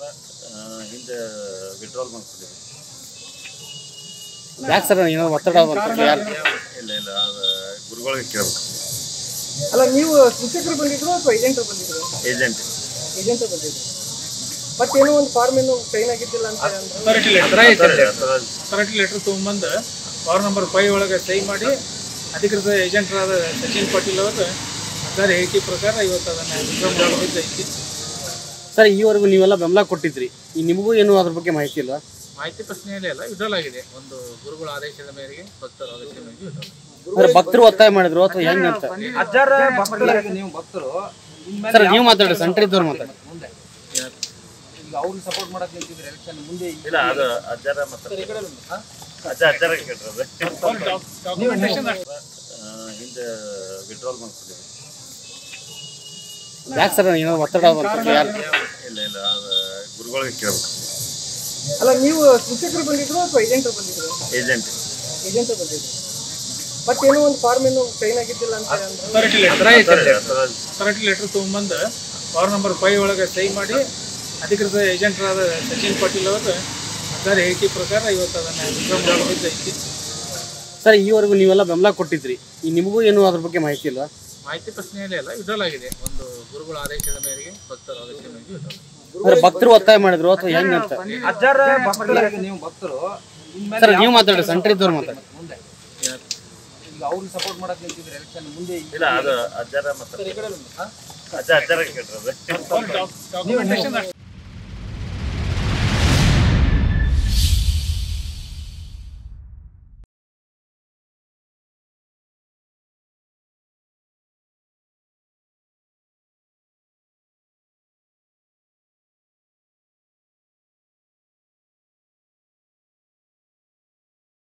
ಹಿಂದೆ ವಿಡ್ರಾಲ್ ಮಾಡ್ಕೊಂಡಿದ್ದೀವಿ. ಯಾಕೆ ಸರ್ ಏನೋ ಒತ್ತಡ ಬಂತು? ಯಾರು ಇಲ್ಲ ಇಲ್ಲ ಅದು ಗುರುಗಳಿಗೆ ಕೇಳಬೇಕು. ಅಲ್ಲ, ನೀವು ಶಿಕ್ಷಕರು ಬಂದಿದ್ರು ಅಥವಾ ಏಜೆಂಟರು ಬಂದಿದ್ರು? ಏಜೆಂಟ್ ಬಂದಿದ್ರು. ಬಟ್ ಏನೋ ಒಂದು ಫಾರ್ಮ್ ಏನು ಸೈನ್ ಆಗಿದ್ದಿಲ್ಲ ಅಂತ ಅಥಾರಿಟಿ ಲೆಟರ್ ತೊಗೊಂಬಂದು ಫಾರ್ಮ್ ನಂಬರ್ 5 ಒಳಗೆ ಸಹಿ ಮಾಡಿ ಅಧಿಕೃತ ಏಜೆಂಟರಾದ ಸಚಿನ್ ಪಾಟೀಲ್ ಅವರು ಸರ್ಕಾರಿ ಹೇಳಿಕೆ ಪ್ರಕಾರ ಇವತ್ತು ಅದನ್ನು ವಿಡ್ರಾ ಮಾಡಿದ್ದೈತಿ. ಸರ್ ಈವರೆಗೂ ನೀವೆಲ್ಲ ಬೆಂಬಲ ಕೊಟ್ಟಿದ್ರಿ, ಈ ನಿಮಗೂ ಏನು ಅದ್ರ ಬಗ್ಗೆ ಮಾಹಿತಿ ಇಲ್ಲ? ಮಾಹಿತಿ ಪ್ರಶ್ನೆಯಲ್ಲಿ ಎಲ್ಲ ವಿಡ್ರಾಲ್ ಆಗಿದೆ. ಒಂದು ಗುರುಗಳ ಆದೇಶದ ಮೇರೆಗೆ, ಭಕ್ತರ ಆದೇಶದ ಮೇರೆಗೆ ವಿಡ್ರಾಲ್. ಅಂದ್ರೆ ಭಕ್ತರು ಒತ್ತಾಯ ಮಾಡಿದ್ರು ಅಥವಾ ಹೆಂಗೆ ಅಂತ? ನೀವು ಭಕ್ತರು ಸರ್ ನೀವು ಮಾತಾಡಿ, ಸೆಂಟ್ರ್ ಇದ್ದವ್ರು ಮಾತಾಡಿ. ಈಗ ಅವ್ರಿಗೆ ಸಪೋರ್ಟ್ ಮಾಡಕ್ ನಿಂತಿದ್ರೆ ಎಲೆಕ್ಷನ್ ಮುಂದೆ ಇಲ್ಲ ಅದು ಅಜ್ಜಾರ ಮಾತಾಡ್ತಾರೆ. ಅಜ್ಜಾರ ಕೇಳ್றது ಹಿಂದೆ ವಿಡ್ರಾಲ್ ಮಾಡ್ಕೊಂಡಿದ್ದೀವಿ. ಯಾಕೆ ಸರ್ ಏನೋ ಒತ್ತಡ ಬಂತು? ಯಾರು ಇಲ್ಲ ಇಲ್ಲ ಅದು ಗುರುಗಳಿಗೆ ಕೇಳಬೇಕು. ಅಲ್ಲ, ನೀವು ಶಿಕ್ಷಕರು ಬಂದಿದ್ರು ಅಥವಾ ಏಜೆಂಟರು ಬಂದಿದ್ರು? ಏಜೆಂಟ್ ಬಂದಿದ್ರು. ಬಟ್ ಏನೋ ಒಂದು ಫಾರ್ಮ್ ಏನು ಸೈನ್ ಆಗಿದ್ದಿಲ್ಲ ಅಂತ ಅಥಾರಿಟಿ ಲೆಟರ್ ತೊಗೊಂಬಂದು ಫಾರ್ಮ್ ನಂಬರ್ 5 ಒಳಗೆ ಸಹಿ ಮಾಡಿ ಅಧಿಕೃತ ಏಜೆಂಟರಾದ ಸಚಿನ್ ಪಾಟೀಲ್ ಅವರು ಸರ್ಕಾರಿ ಹೇಳಿಕೆ ಪ್ರಕಾರ ಇವತ್ತು ಅದನ್ನು ವಿಡ್ರಾ ಮಾಡಿದ್ದೈತಿ. ಸರ್ ಈವರೆಗೂ ನೀವೆಲ್ಲ ಬೆಂಬಲ ಕೊಟ್ಟಿದ್ರಿ, ಈ ನಿಮಗೂ ಏನು ಅದ್ರ ಬಗ್ಗೆ ಮಾಹಿತಿ ಇಲ್ಲ? ಮಾಹಿತಿ ಪ್ರಶ್ನೆಯಲ್ಲಿ ಎಲ್ಲ ವಿಡ್ರಾಲ್ ಆಗಿದೆ. ಒಂದು ಗುರುಗಳ ಆದೇಶದ ಮೇರೆಗೆ, ಭಕ್ತರ ಆದೇಶದ ಮೇರೆಗೆ ವಿಡ್ರಾಲ್. ಅಂದ್ರೆ ಭಕ್ತರು ಒತ್ತಾಯ ಮಾಡಿದ್ರು ಅಥವಾ ಹೆಂಗೆ ಅಂತ? ನೀವು ಭಕ್ತರು ಸರ್ ನೀವು ಮಾತಾಡಿ, ಸೆಂಟ್ರ್ ಇದ್ದವ್ರು ಮಾತಾಡಿ. ಈಗ ಅವ್ರಿಗೆ ಸಪೋರ್ಟ್ ಮಾಡಕ್ ನಿಂತಿದ್ರೆ ಎಲೆಕ್ಷನ್ ಮುಂದೆ ಇಲ್ಲ ಅದು ಅಜ್ಜಾರ ಮಾತಾಡ್ತಾರೆ. ಅಜ್ಜಾರ ಕೇಳ್றது